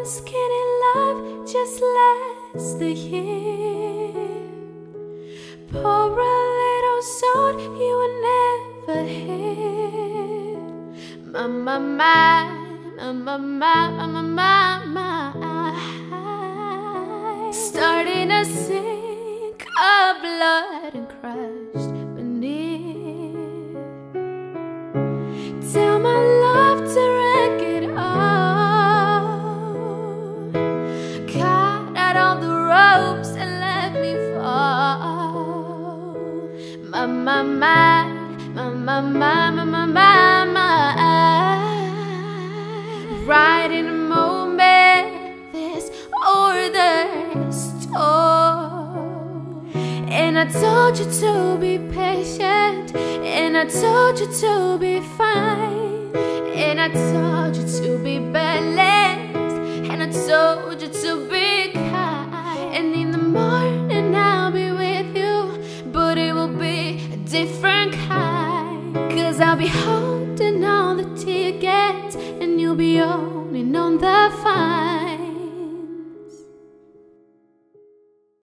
asking in love just last the year. Pour a little salt, you will never hear. My, my, my, my, my, my, my, my. Starting to sink of blood and crushed beneath. Tell my love to wreck it all. Cut out all the ropes and let me fall. My, my, my, my, my, my, my, my, my, my. Right in a moment, this order stole. And I told you to be patient, and I told you to be fine, and I told you to be balanced, and I told you to be kind. And in the morning I'll be with you, but it will be a different kind. 'Cause I'll be holding all the tickets, and you'll be owning on the fine.